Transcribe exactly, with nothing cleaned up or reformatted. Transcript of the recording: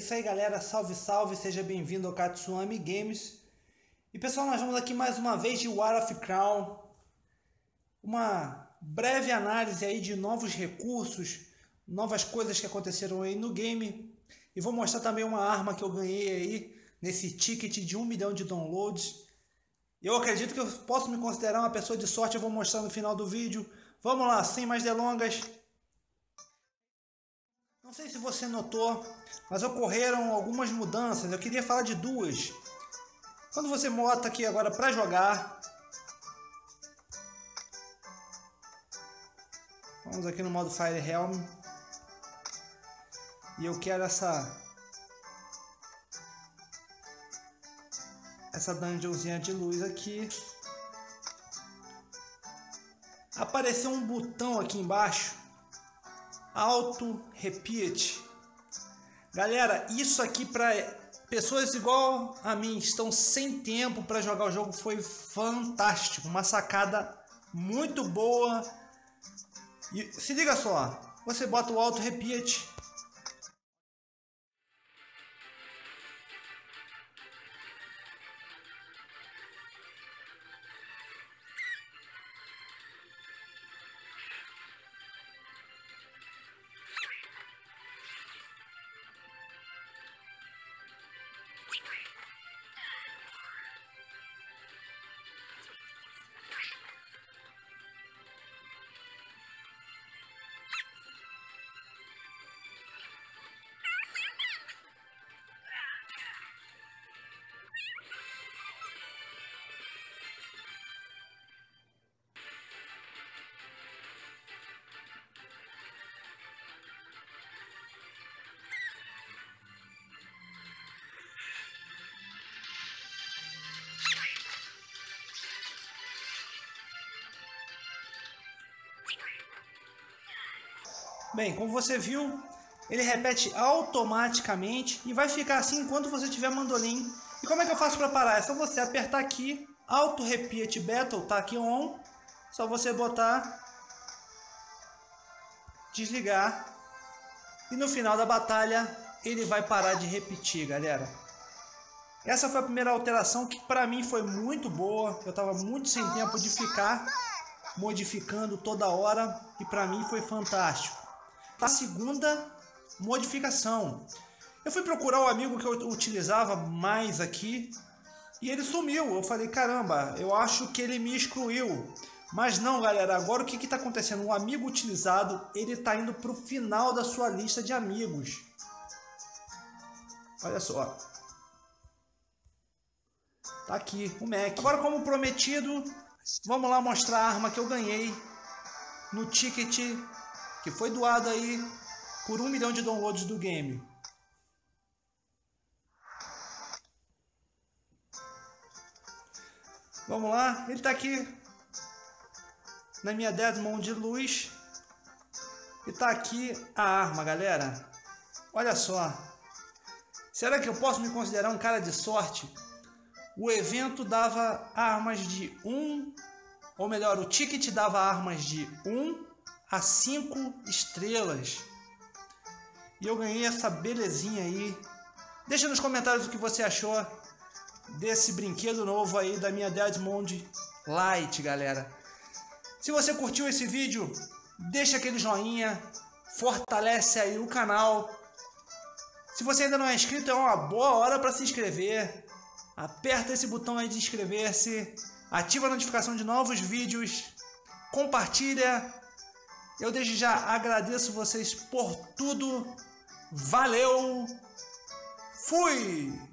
isso aí, galera, salve salve, seja bem-vindo ao Katsuami Games. E pessoal, nós vamos aqui mais uma vez de War of Crown, uma breve análise aí de novos recursos, novas coisas que aconteceram aí no game. E vou mostrar também uma arma que eu ganhei aí nesse ticket de um milhão de downloads. Eu acredito que eu posso me considerar uma pessoa de sorte, eu vou mostrar no final do vídeo. Vamos lá, sem mais delongas. Não sei se você notou, mas ocorreram algumas mudanças. Eu queria falar de duas. Quando você bota aqui agora para jogar, vamos aqui no modo Fire Helm, e eu quero essa essa dungeonzinha de luz aqui. Apareceu um botão aqui embaixo, Auto Repeat. Galera, isso aqui para pessoas igual a mim, estão sem tempo para jogar o jogo, foi fantástico, uma sacada muito boa. E se liga só, você bota o Auto Repeat, bem, como você viu, ele repete automaticamente e vai ficar assim enquanto você tiver mandolim. E como é que eu faço para parar? É só você apertar aqui, Auto Repeat Battle, tá aqui on, só você botar, desligar, e no final da batalha ele vai parar de repetir, galera. Essa foi a primeira alteração que para mim foi muito boa, eu estava muito sem tempo de ficar modificando toda hora e para mim foi fantástico. A segunda modificação, eu fui procurar o amigo que eu utilizava mais aqui e ele sumiu. Eu falei, caramba, eu acho que ele me excluiu. Mas não, galera, agora o que está acontecendo? O amigo utilizado, ele está indo para o final da sua lista de amigos. Olha só, tá aqui o Mac. Agora, como prometido, vamos lá mostrar a arma que eu ganhei no ticket que foi doado aí por um milhão de downloads do game. Vamos lá, ele está aqui na minha Desmond de luz e está aqui a arma, galera. Olha só, será que eu posso me considerar um cara de sorte? O evento dava armas de um, ou melhor, o ticket dava armas de um a cinco estrelas. E eu ganhei essa belezinha aí. Deixa nos comentários o que você achou desse brinquedo novo aí da minha Desmond Lite, galera. Se você curtiu esse vídeo, deixa aquele joinha, fortalece aí o canal. Se você ainda não é inscrito, é uma boa hora para se inscrever. Aperta esse botão aí de inscrever-se, ativa a notificação de novos vídeos, compartilha. Eu desde já agradeço vocês por tudo. Valeu! Fui!